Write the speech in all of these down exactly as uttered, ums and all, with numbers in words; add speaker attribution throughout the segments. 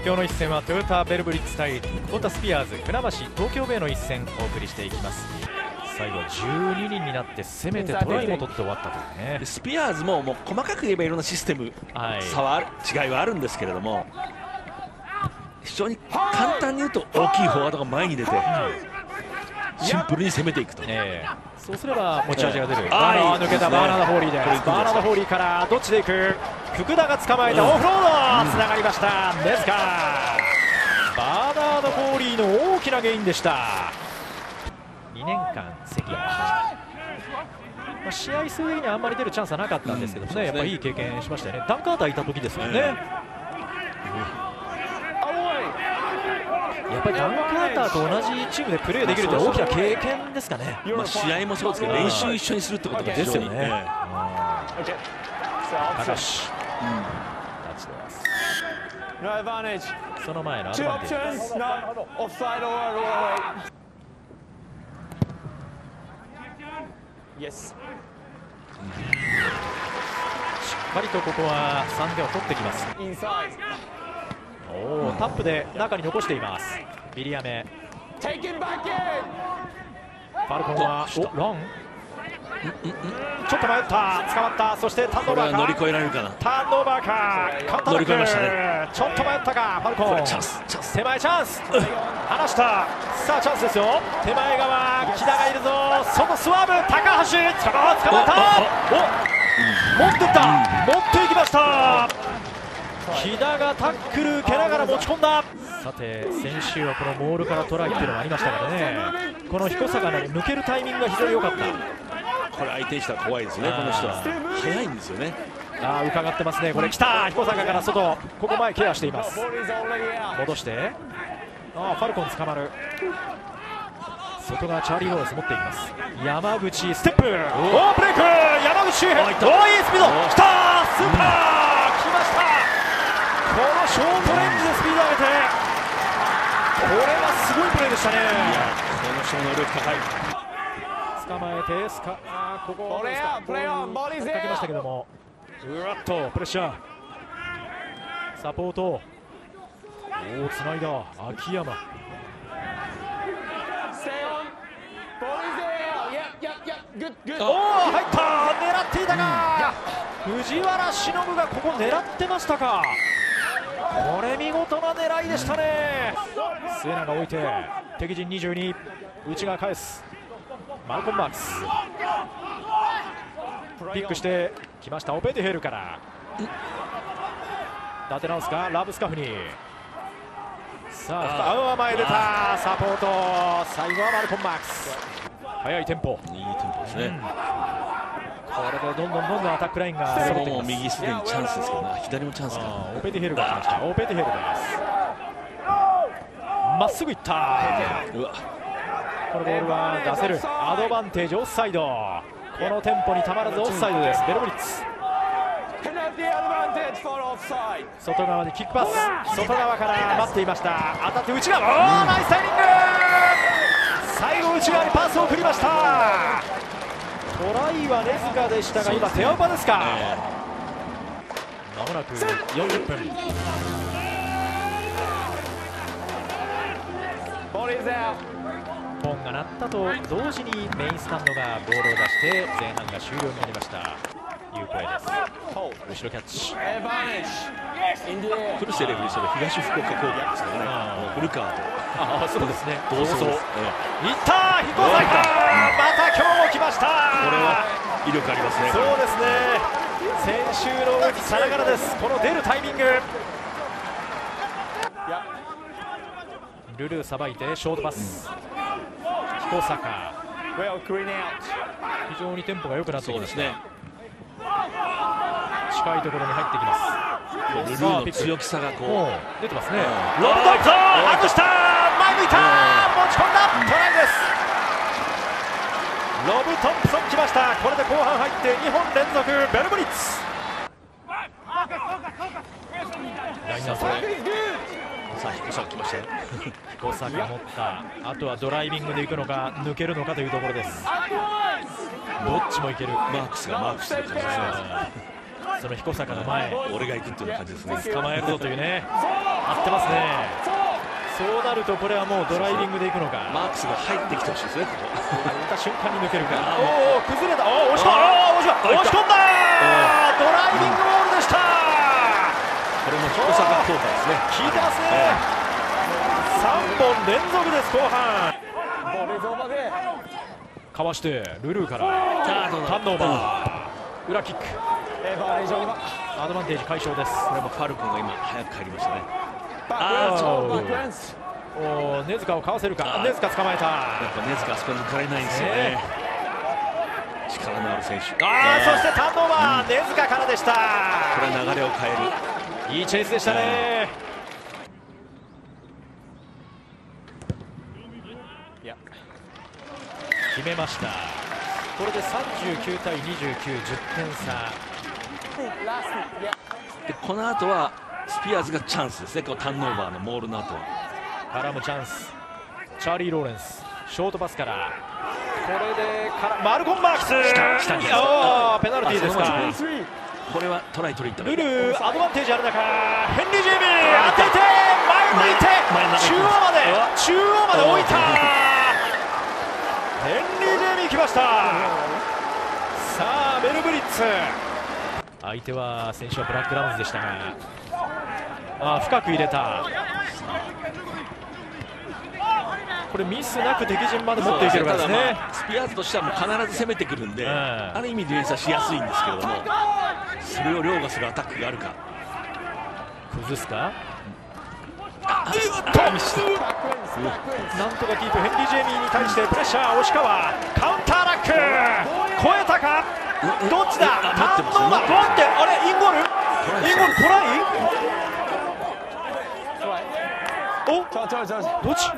Speaker 1: 今日の一戦はトヨタベルブリッツ対クボタスピアーズ船橋東京ベイの一戦お送りしていきます。最後じゅうににんになって攻めてトライも取って終わったというね。
Speaker 2: スピアーズももう細かく言えばいろんなシステム、はい、差はある違いはあるんですけれども、非常に簡単に言うと大きいフォワードが前に出て、うん、シンプルに攻めていくと、
Speaker 1: えー、そうすれば持ち味が出る。バーナー抜けたバーナード・フォーリーです。バーナード・フォーリーからどっちでいく。福田が捕まえたオフロードつながりました。ネスカバーナード・フォーリーの大きなゲインでした。にねんかん席がありました。試合数的にはあんまり出るチャンスはなかったんですけどもね、うん、やっぱりいい経験しましたよね。ダン・カーターいた時ですよね、うんやっぱりダン・カーターと同じチームでプレーできるという大きな経験ですかね。
Speaker 2: まあ試合もそうですけど練習一緒にするってことが
Speaker 1: ですよね。高橋、その前のアドバンテージです。しっかりとここはさんてんを取ってきます。おータップで中に残しています。ビリアメファルコンはおランちょっと迷った。捕まった。そしてターンオーバーか。
Speaker 2: 乗り越えられるかな。
Speaker 1: ターンオーバーか。カウンター乗り越えましたね。ちょっと迷ったか。ファルコン
Speaker 2: チャンスチャンス
Speaker 1: 手前チャンス離した。さあチャンスですよ。手前側木田がいるぞ。外スワーブ高橋捕まったお持ってった、うん、持っていきました。木田がタックル受けながら持ち込んだ。さて先週はこのモールからトライっていうのがありましたからね。この彦坂の抜けるタイミングが非常に良かった。
Speaker 2: これ相手にしたら怖いですね。この人は速いんですよね。
Speaker 1: ああ伺ってますね。これ来た彦坂から外ここ前ケアしています。戻してああファルコン捕まる。外側チャーリー・ウォーレス持っていきます。山口ステップおーブレイク山口周辺おーいいスピード来たスーパー来ました。このショートレンジでスピード上げてこれはすごいプレーでしたね。
Speaker 2: この人の能力高い。
Speaker 1: 捕まえてスカあここですかボールかけましたけどもうわっとプレッシャーサポートおおつないだ秋山おお入った狙っていたが、うん、藤原忍がここ狙ってましたか。これ見事な狙いでしたね。末永置いて敵陣にじゅうに内側返すマルコン・マークスピックしてきました。オペデヘルから立て直すかラブスカフにさあアウア前出たサポート最後はマルコン・マークス速いテンポ
Speaker 2: いいテンポですね、うん、
Speaker 1: これでどんどんどんどんアタックラインが
Speaker 2: 揃っています。右すでにチャンスですけどね。左もチャンスか。
Speaker 1: オペデヘルが来ました。オペデヘルですまっすぐいったうわこのボールは出せる。アドバンテージオフサイド。このテンポにたまらずオフサイドです。ベルブリッツ外側でキックパス外側から待っていました。当たって内側おーナイスタイミング最後内側にパスを送りました。トライは根塚でしたが今手オパですか。まもなくよんじゅっぷんポンが鳴ったと同時にメインスタンドがボールを出して前半が終了になりました。いう声です。後ろキャッチ
Speaker 2: 古瀬レフェリーは東福岡工業ですからね。古川と
Speaker 1: あそうですね
Speaker 2: 同窓い
Speaker 1: った彦坂また今日も来ました。
Speaker 2: これは威力ありますね。
Speaker 1: そうですね先週の動きさながらです。この出るタイミングルルーさばいてショートパス彦坂非常にテンポが良くなってきました。近いところに入ってきます。
Speaker 2: ルルーの強気さがこう
Speaker 1: 出てますね。ロブトンプソン外した前向いた持ち込んだトライです。ロブトンプソン来ました。これで後半入ってにほん連続ベルブリッツラインアウト
Speaker 2: さあ彦坂来ましたよ
Speaker 1: 彦坂持ったあとはドライビングで行くのか抜けるのかというところです。どっちもいける。
Speaker 2: マークスがマークしてる感じですね。
Speaker 1: その彦坂の前
Speaker 2: 俺が行くっていう感じですね。
Speaker 1: 捕まえるぞというね合ってますね。そうなるとこれはもうドライビングでいくのか。
Speaker 2: マークスが入ってきてほしいですね。ここ
Speaker 1: 打った瞬間に抜けるか。おお崩れた。おお押し込んだ。押し込んだ。ドライビングボールでした。
Speaker 2: これも大阪効果ですね。
Speaker 1: 効いてますね。さんぼん連続です後半。かわしてルルーからターンオーバー、裏キック、アドバンテージ解消です。
Speaker 2: これもファルコンが今早く帰りましたね。
Speaker 1: あお根塚をかわせるか。根塚捕まえた。や
Speaker 2: っぱ根塚あそこに抜かれないんですよね。力のある選手。
Speaker 1: ああそしてターンオーバー、根塚からでした。
Speaker 2: これは流れを変える
Speaker 1: いいチェイスでしたね。決めました。これでさんじゅうきゅうたいにじゅうきゅう、じゅってん差
Speaker 2: で、この後はスピアーズがチャンスですね。こうターンオーバーのモールの後は
Speaker 1: からもチャンス。チャーリー・ローレンスショートパスから、これでからマルコン・マーキス
Speaker 2: 下に
Speaker 1: あペナルティーですか。
Speaker 2: これはトライ取りに行った。
Speaker 1: ルルーアドバンテージある中、ヘンリー・ジェイミー当てて前向いて中央まで中央まで置いた。ヘンリー・ジェイミー来ました。さあベルブリッツ、相手は選手はブラックラウンズでしたが、あ深く入れた。これミスなく敵陣まで持っていけるからですね。
Speaker 2: まあ、スピアーズとしてはもう必ず攻めてくるんで、うん、ある意味ディフェンスはしやすいんですけれども、それを凌駕するアタックがあるか。
Speaker 1: 崩すか。
Speaker 2: ああミスした。
Speaker 1: なんとかキープ。ヘンリー・ジェイミーに対してプレッシャー。押川カウンターラック超えたか。どっちだ。ターンオーバー。待ってあれインゴールインゴールトライ。おどっち。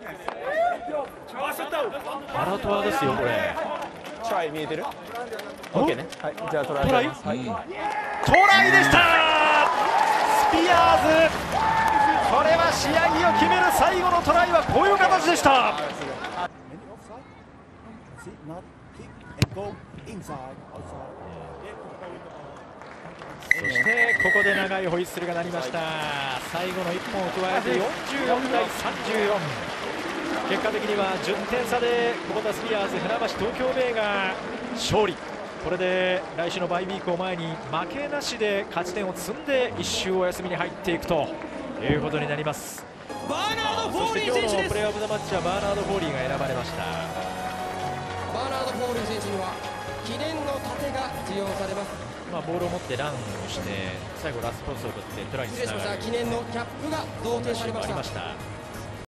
Speaker 1: アラトアですよこれ。
Speaker 3: トライ見えてる。オッケーね。はいじゃあトライ。
Speaker 1: トライ、はい、トライでした。スピアーズ、これは試合を決める最後のトライはこういう形でした。そしてここで長いホイッスルが鳴りました。最後のいっぽんを加えてよんじゅうよんたいさんじゅうよん、結果的にはじゅってん差でクボタスピアーズ船橋東京ベイが勝利。これで来週のバイウィークを前に負けなしで勝ち点を積んでいっ週お休みに入っていくということになります。
Speaker 4: バーナード・フォーリー選手です。
Speaker 1: そして今日のプレーオブザマッチはバーナード・フォーリーが選ばれました。
Speaker 4: バーナード・フォーリー選手には記念の盾が授与されます。
Speaker 1: まあボールを持ってランをして最後ラストパスを取ってトライにつながる。
Speaker 4: 記念のキャップが贈呈されました。